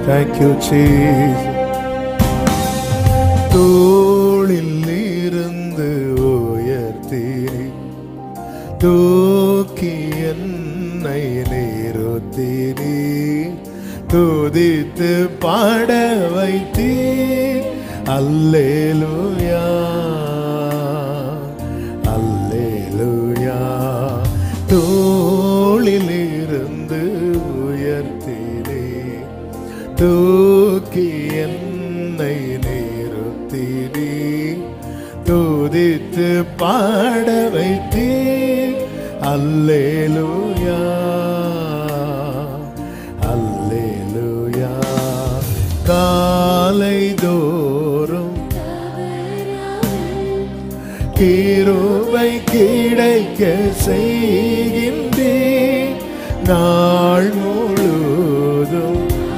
Thank you, Jesus. தோளில் இருந்து உயர்த்தீர், தூக்கி என்னை நிறுத்தினீர், துதித்து பாட வைத்தீர். அல்லேலூயா அல்லேலூயா. தோளில் இருந்து உயர்த்தீர், தூக்கி என்னை நிறுத்தினீர், துதித்து பாட வைத்தீர். அல்லேலூயா அல்லேலூயா. காலை தோறும் கிருபை கிடைக்க செய்கின்றீர், நாள் முழுதும்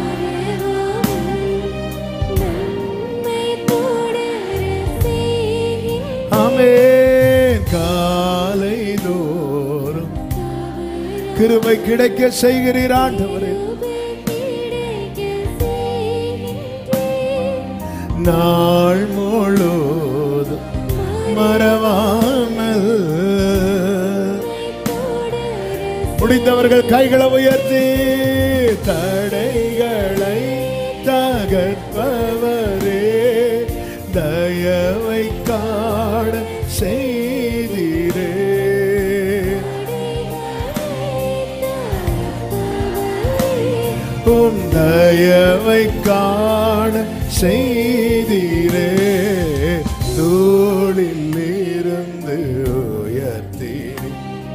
ஆமென். காலை தோறும் கிருபை கிடைக்க செய்கிறீர் ஆண்டவரே, நாள் முழுதும் மறவாமல். முடிந்தவர்கள் கைகளை உயர்த்தி தடைகளை தகர்ப்பவரே, தயவை காண செய்தீரே. உம் தயவை காண செய்தீரே. தோளில் இருந்து உயர்த்தீர்,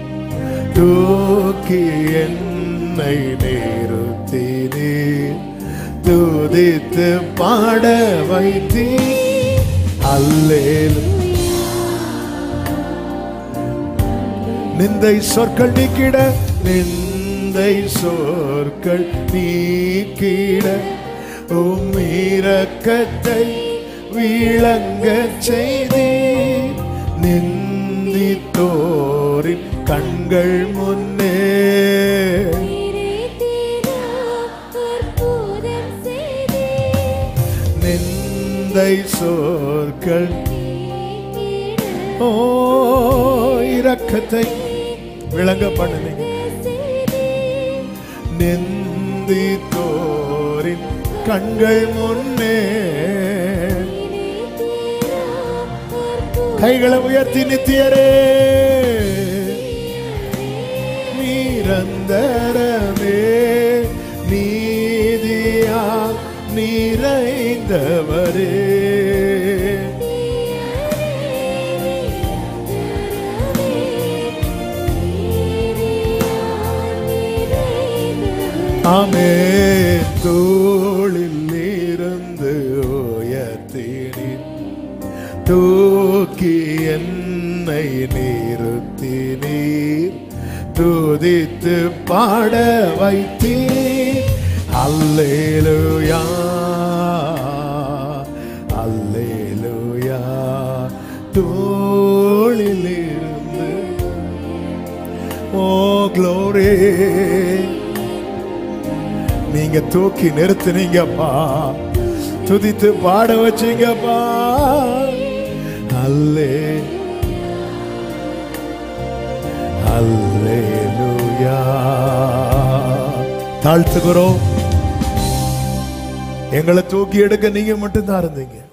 தூக்கி என்னை நிறுத்தினீர், துதித்து பாட வைத்தீர். அல்லேலூயா. நிந்தை சொற்கள் நீக்கிட, நிந்தை சொற்கள் நீக்கிட, உம் இரக்கத்தை விளங்க செய்தீர். நிந்தித்தோரின் கண்கள் முன்னே நிந்தை சொற்கள், ஓ இரக்கத்தை விளங்க பண்ணுங்க. நிந்தித்தோரின் கண்கள் முன்னே கைகளை உயர்த்தி நித்தியரே, நிரந்தரமே நீதியா நிறைந்தவரே. ஆமென். தோளில் இருந்து உயர்த்தினீர், தூக்கி என்னை நிறுத்தினீர், துதித்து பாட வைத்தீர். அல்லேலூயா அல்லேலூயா. தோளில் இருந்து, ஓ க்ளோரி, நீங்க தூக்கி நிறுத்தினீங்கப்பா, துதித்து பாட வச்சீங்கப்பா. அல்லே அல்லேலூயா. தாழ்த்துகிறோம். எங்களை தூக்கி எடுக்க நீங்க மட்டும்தான் இருந்தீங்க.